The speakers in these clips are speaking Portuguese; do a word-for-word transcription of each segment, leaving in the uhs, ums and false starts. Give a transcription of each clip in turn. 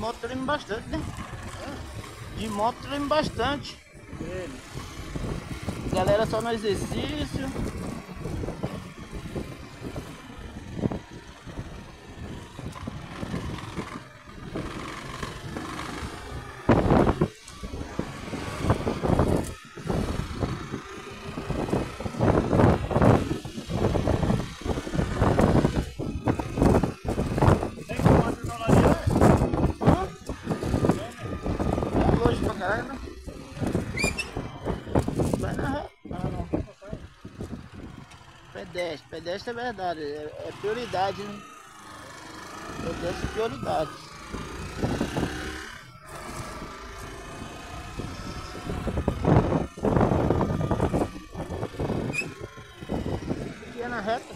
moto treme bastante, né? De moto treme bastante. Galera só no exercício. Caralho, né? Vai na reta. Ah, não. Pedestre, pedestre é verdade, é, é prioridade, né? Pedestre é prioridade. Aqui é na reta.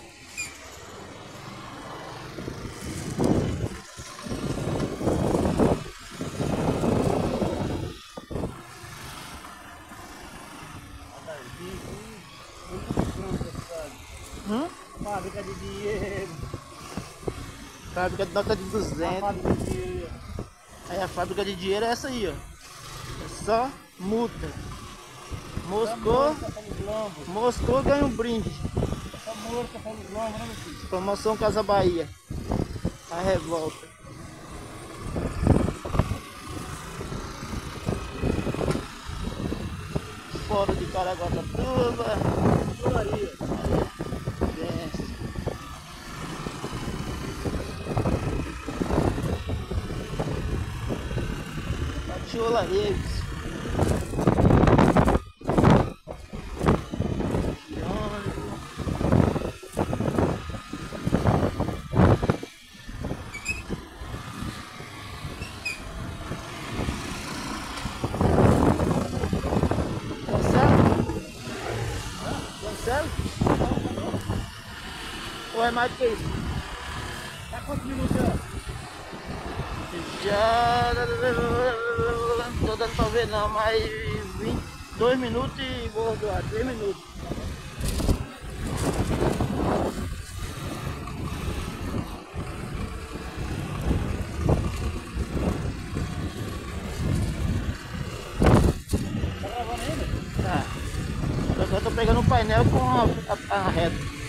Hum? Fábrica de dinheiro. Fábrica de nota de duzentos. Fábrica de dinheiro. Aí a fábrica de dinheiro é essa aí, ó. É só multa. Moscou, moscou ganha um brinde. Só morto, só nos lombos, né, meu filho? Promoção Casa Bahia. A revolta. Fora de Caraguatatuba. Chularia. Desce. Chularia. Cancela? Ou é mais do que isso? Tá quantos minutos já? Já não tô dando pra ver não, mas vinte, dois minutos e vou doar, três minutos. Tá gravando ainda? Tá. Eu tô pegando o painel com a, a, a reta.